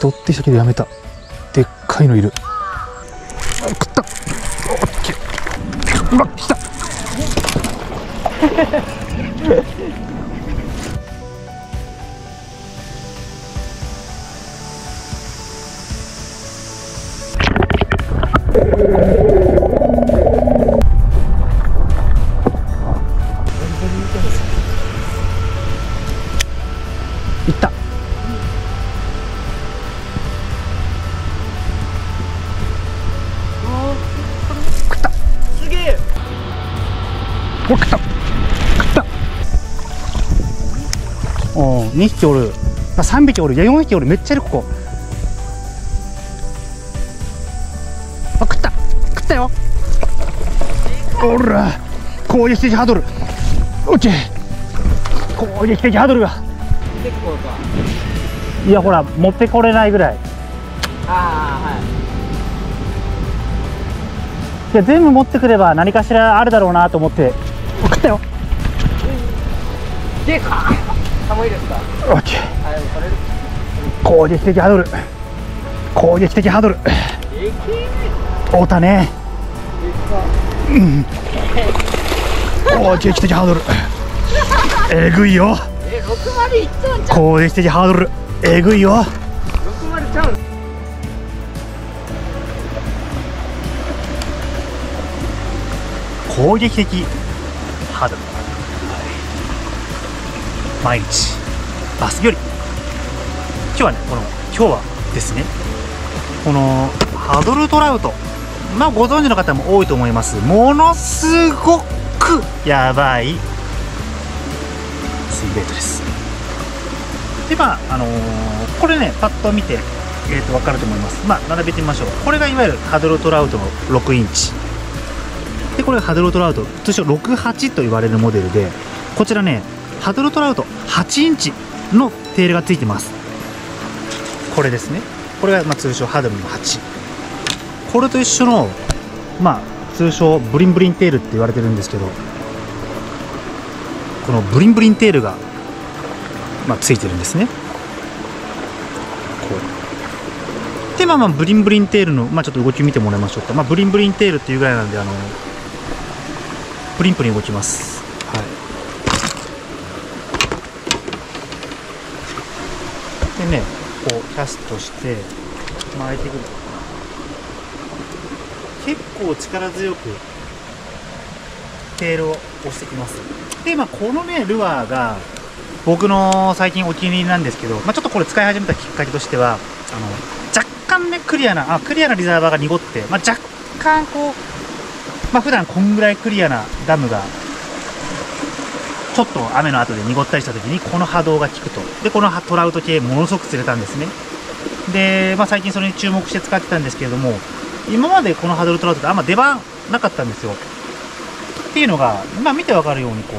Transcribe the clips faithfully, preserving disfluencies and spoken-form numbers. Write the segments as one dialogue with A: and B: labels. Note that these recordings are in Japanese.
A: 人ってしたけどやめた。でっかいのいる。あ、食った。オッケー。うわ、来た。いった。食った。
B: すげえ。
A: お、食った。食った。おお、にひきおる。あ、さんびきおる。いや、よんひきおる。めっちゃいる、ここ。あ、食った。食ったよ。おら。攻撃的ハードル。オッケー。攻撃的ハードルが。
B: 結構か。
A: いや、ほら、持ってこれないぐらい。
B: ああ、はい。
A: いや、全部持ってくれば何かしらあるだろうなと思って食ったよ。
B: でかっ。寒いですか。
A: オッケー。
B: あ、でもこれ。
A: 攻撃的ハードル。攻撃的ハードル。
B: えけ
A: おたね。
B: ー。
A: うん。攻撃的ハードル。えぐいよ。
B: え、ろくまでいっちゃうんちゃう。
A: 攻撃的ハードル。えぐいよ。
B: ろくまでちゃう。
A: 攻撃的ハードル。毎日バスより今日はね、この今日はですね、このハドルトラウト、まあご存知の方も多いと思います。ものすごくやばいスイベイトです。で、まああのー、これね、パッと見て、えー、と分かると思います。まあ並べてみましょう。これがいわゆるハドルトラウトのろくインチで、これがハドルトラウト通称ろくはちと言われるモデルで、こちらね、ハドルトラウトはちインチのテールがついてます。これですね。これがまあ通称ハドルのはち。これと一緒の、まあ通称ブリンブリンテールって言われてるんですけど、このブリンブリンテールが、まあ、ついてるんですね。こうで、まあまあブリンブリンテールの、まあ、ちょっと動き見てもらいましょうか。まあブリンブリンテールっていうぐらいなんで、あのプリンプリン動きます。はい。でね、こうキャストして巻いてくると結構力強くテールを押してきます。で、まあ、このねルアーが僕の最近お気に入りなんですけど、まあ、ちょっとこれ使い始めたきっかけとしては、あの若干ねクリアなあクリアなリザーバーが濁って、まあ、若干こう、まあ、普段こんぐらいクリアなダムがちょっと雨の後で濁ったりした時にこの波動が効くと。で、このトラウト系ものすごく釣れたんですね。で、まあ、最近それに注目して使ってたんですけれども、今までこのハドルトラウトってあんま出番なかったんですよ。っていうのが、まあ、見てわかるようにこう、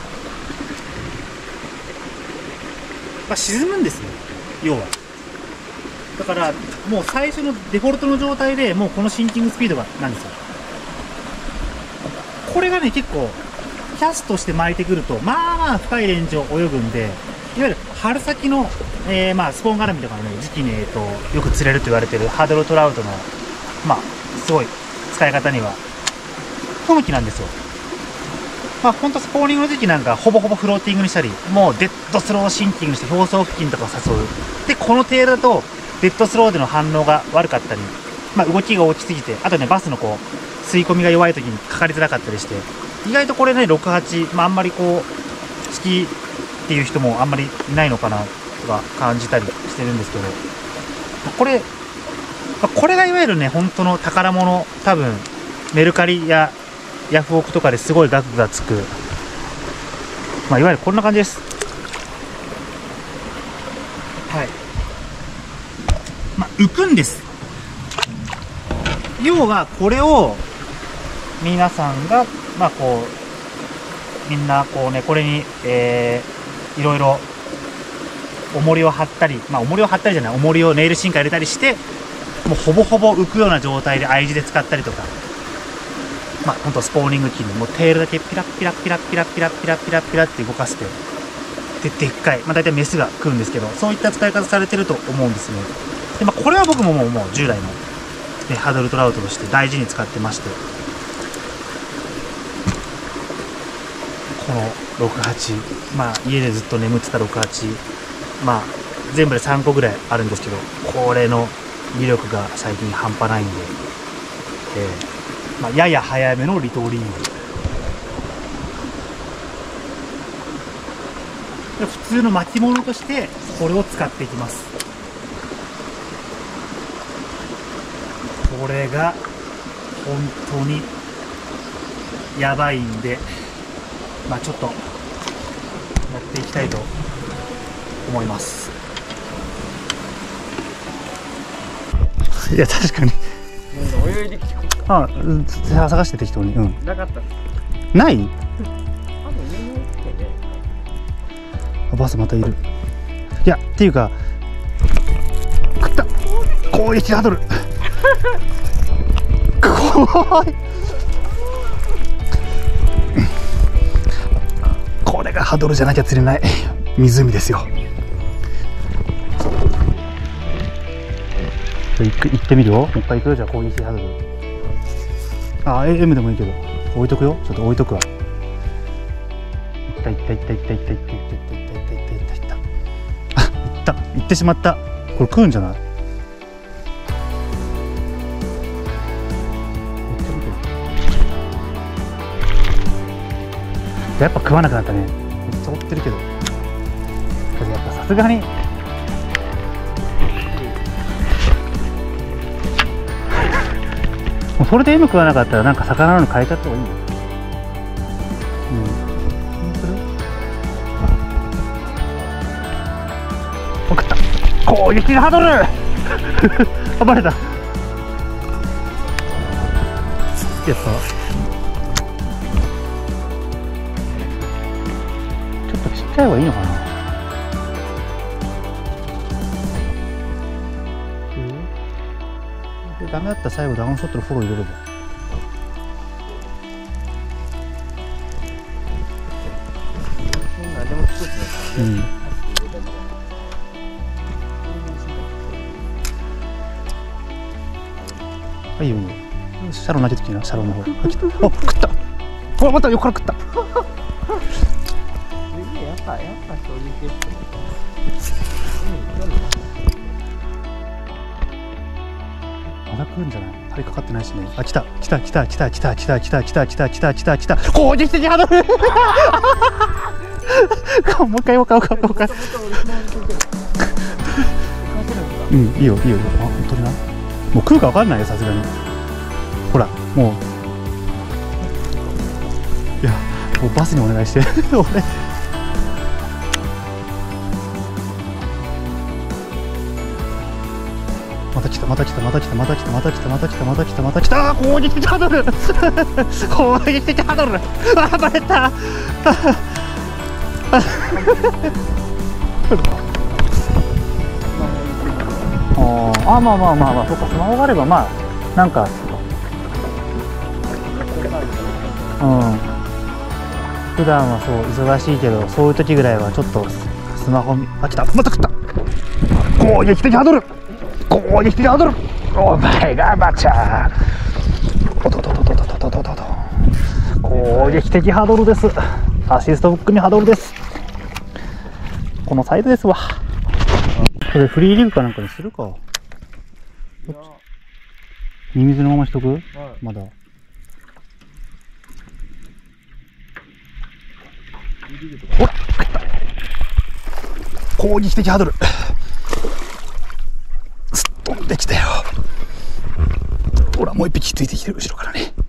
A: まあ、沈むんですね、要は。だからもう最初のデフォルトの状態でもうこのシンキングスピードがなんですよ。これがね結構キャストして巻いてくるとまあまあ深いレンジを泳ぐんで、いわゆる春先の、えー、まあスポン絡みとかの、ね、時期に、えー、とよく釣れると言われているハドルトラウトのまあすごい使い方には不向きなんですよ。まあほんとスポーニングの時期なんかほぼほぼフローティングにしたり、もうデッドスローシンキングして表層付近とかを誘う。でこのテールだとデッドスローでの反応が悪かったり、まあ、動きが大きすぎて、あとねバスのこう吸い込みが弱い時にかかりづらかったりして、意外とこれねろくはち、まあ、あんまりこう好きっていう人もあんまりいないのかなとか感じたりしてるんですけど、これこれがいわゆるね本当の宝物。多分メルカリやヤフオクとかですごい額がつく、まあ、いわゆるこんな感じです。はい。まあ、浮くんです。要はこれを皆さんがまあこうみんなこうねこれに、えー、いろいろ重りを張ったり、まあ重りを張ったりじゃない重りをネイルシンカー入れたりして、もうほぼほぼ浮くような状態で愛字で使ったりとか、まあほんとスポーニング機にもうテールだけピラッピラッピラッピラッピラッピラッピラッピラッって動かして、ででっかい、まあ大体メスが食うんですけど、そういった使い方されてると思うんですね。 で、まあ、これは僕ももうもう従来の、ね、ハードルトラウトとして大事に使ってまして、このろくはち、まあ家でずっと眠ってたろくはち、まあ全部でさんこぐらいあるんですけど、これの威力が最近半端ないんで、えーまあ、やや早めのリトリーブで、普通の巻物としてこれを使っていきます。これが本当にやばいんで、まあちょっとやっていきたいと思います。いや確かに
B: 泳いできて
A: ああ、探して適当に。うん。
B: なかった。
A: ない？
B: 多分上に来てね。
A: バスまたいる。いやっていうか、食った。攻撃ハードル。怖い。これがハードルじゃなきゃ釣れない湖ですよ。行く、行ってみるよ。もう一回行くよ。じゃあ攻撃ハードル。ああ、M でもいいけど置いとくよ。ちょっと置いとくわ。いったいったいったいったいったいったいったいったいったいったいったいったいった。あ、いった。行ってしまった。これ食うんじゃない？やっぱ食わなくなったね。めっちゃ追ってるけど。やっぱさすがにもうそれで M 食わなかったらなんか魚の変えちゃった方がいいよ。うん。送った。攻撃ハードル。あ、バレた。やった。ちょっとちっちゃい方がいいのかな。でダメだったら最後ダウンショットのフォロー入れれば。
B: 何でも作ってないからね。
A: うん。はい、いいよいいよ。シャロ投げてきな、シャロの方。あ、来た。あ、食った。うわ、また横から食った。
B: やっぱやっぱそういうケース。
A: まだ食うんじゃない？針かかってないしね。あ、来た来た来た来た来た来た来た来た来た来た来た来た。攻撃的ハードル。もう一回もう一回もう一回もう一回。うん、いいよいいよ。あ、本当にな。もう食うか分かんないよ、さすがに。ほら、もう。いや、もうバスにお願いして。俺。また来たまた来たまた来たまた来たまた来たまた来たまた来たまた来た。攻撃的ハードル。攻撃的ハードル。あ、バレた。あ、まあまあまあまあ、そっか、スマホがあればまあなんか、うん、普段はそう忙しいけど、そういう時ぐらいはちょっとスマホ見、あ、来た、また食った。攻撃的ハードル。攻撃的ハードル。お前がバチャー。おどどどどどどどどど。攻撃的ハードルです。アシストブックにハードルです。このサイズですわ。これフリーリグかなんかにするか。ミミズのまましとく？はい、まだ。ほら、攻撃的ハードル。すっ飛んできたよ。ほら、もう一匹ついてきてる、後ろからね。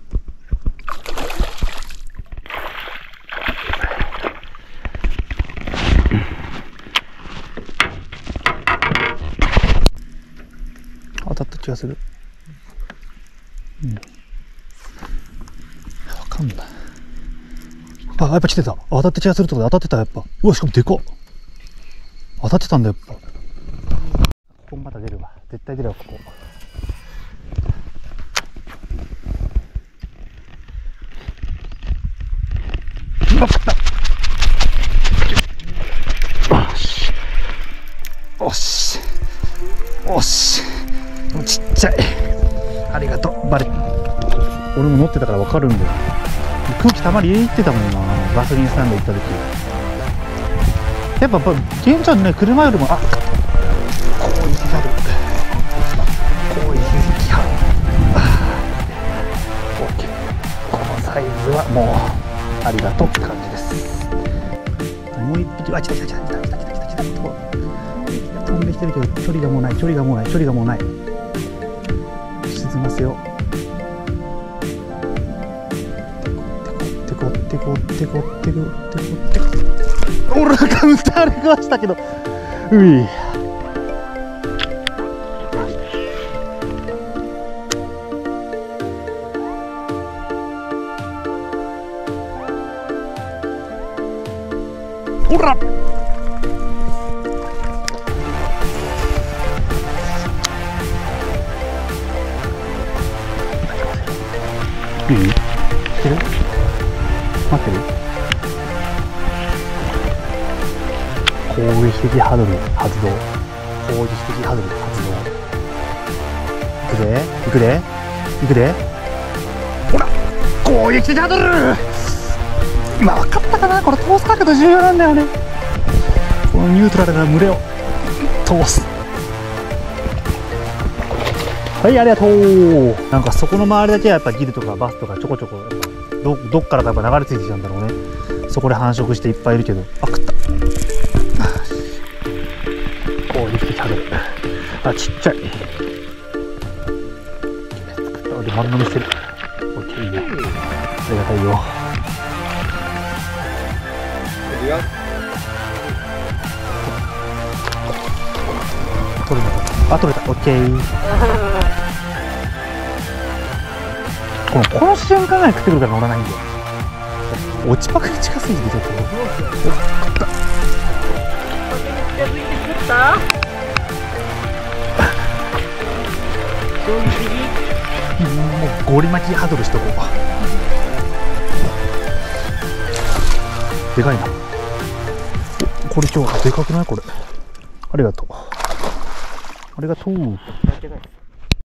A: 当たった気がする。うん。わかんない。あ、やっぱ来てた。当たって気がするとこで当たってた、やっぱ。うわ、しかもでかっ。当たってたんだ、やっぱ。ここまた出るわ。絶対出るわ、ここ。うわ、食った。よし。よし。 おし、ちっちゃい。ありがとうバレ。俺も乗ってたから分かるんだよ。空気たまり入れに行ってたもんな、ガソリンスタンド行った時。やっぱケンちゃんね、車よりも、あ、こういう日ある、こういう日ある。このサイズはもうありがとうって感じです。もう一匹、あ、来た来た来た来た来た来た来た来た。飛んできてるけど距離がもうない、距離がもうない、距離がもうない。沈ますよ。テコテコテコテコテコテコ。俺カウンターで壊したけど、うい。ほら。いい？来てる？待ってる？攻撃的ハドル発動。攻撃的ハドル発動。いくで？いくで？いくで？ほら！攻撃的ハドル！今分かったかな？これ通す角度重要なんだよね。このニュートラルな群れを通す。はい、ありがとう。なんかそこの周りだけはやっぱギルとかバスとかちょこちょこやっぱ ど, どっからかやっぱ流れ着いてきたんだろうね。そこで繁殖していっぱいいるけど、あ、食った。おお、できてきたね。あ、ちっちゃい。で丸飲みしてる。オッケー、いいね。ありがたいよ。取れた。あ、取れた。オッケー。このこの瞬間が食ってくるから乗らないんだよ。落ちパクに近すぎてちょっと。食った。もうゴリ巻きハドルしとこう。でかいな。これ今日でかくないこれ。ありがとう。ありがとう。